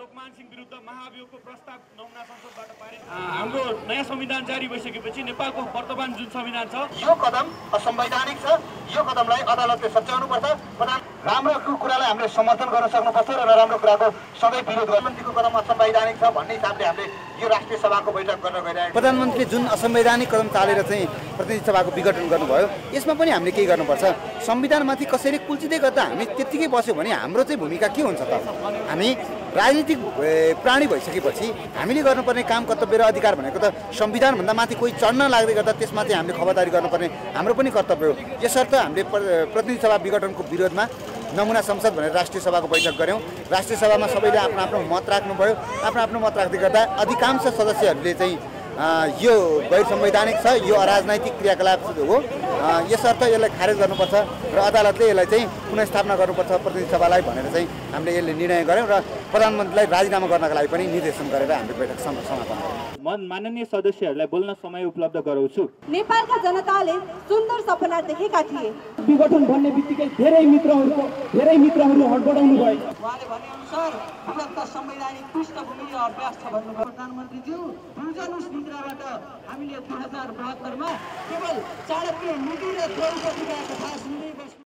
लोकमान सिंह विरुद्ध महाभियोगको प्रस्ताव नमुना संसदबाट पारित हाम्रो नयाँ संविधान जारी भइसकेपछि नेपालको वर्तमान जुन संविधान छ यो कदम असंवैधानिक छ। यो कदमलाई अदालतले सच्याउनुपर्छ। राम्रो कुरालाई हामीले समर्थन गर्न सक्नुपर्छ र नराम्रो कुराको सधैँ विरोध गर्नुको कदम असंवैधानिक छ भन्ने हिसाबले हामीले यो राष्ट्रिय सभाको बैठक गर्न गइरहेका छौँ। प्रधानमन्त्रीले जुन असंवैधानिक कदम चालेर चाहिँ प्रतिनिधि सभाको विघटन गर्नुभयो, यसमा पनि हामीले केही गर्नुपर्छ। संविधानमाथि कसैले कुल्चिँदै गर्दा हामी त्यत्तिकै बस्यो भने हाम्रो चाहिँ भूमिका के हुन्छ त? हामी राजनीतिक प्राणी भइसकेपछि हामीले गर्नुपर्ने काम, कर्तव्य र अधिकार भनेको त संविधानभन्दा माथि कोही चढ्न लाग्दै गर्दा त्यसमा चाहिँ हामीले खबरदारी गर्नुपर्ने हाम्रो पनि कर्तव्य हो। यसर्थ हामीले प्रतिनिधि सभा विघटनको विरोधमा नमुना संसद भनेर राष्ट्रिय सभाको बैठक गऱ्यौँ। राष्ट्रिय सभामा सबैले आफ्नो आफ्नो मत राख्नुभयो। आफ्नो आफ्नो मत राख्दै गर्दा अधिकांश सदस्यहरूले चाहिँ यो गैर संवैधानिक छ, यो अराजनैतिक क्रियाकलाप हो, यसर्थ यसलाई खारेज गर्नुपर्छ र अदालतले यसलाई चाहिँ पुनर्स्थापना गर्नुपर्छ प्रतिनिधि सभालाई भनेर चाहिँ हामीले यसले निर्णय गऱ्यौँ र प्रधानमन्त्रीलाई राजीनामा गर्नका लागि पनि निर्देशन गरेर हाम्रो बैठक समापन गऱ्यौँ। म माननीय सदस्यहरूलाई बोल्न समय उपलब्ध गराउँछु। नेपालका जनताले सुन्दर सपना देखेका थिए। विघटन भन्ने बित्तिकै धेरै मित्रहरू हडबडाउनु भयो। उहाँले भनेअनुसार विगतका संवैधानिक पृष्ठभूमि र अभ्यास छ भन्नुभयो। प्रधानमन्त्रीज्यू, फ्युजन मुद्राबाट हामीले 2072 मा केवल चाणक्य नीति र द्रौपदीका कथा सुन्दै बस्यौं।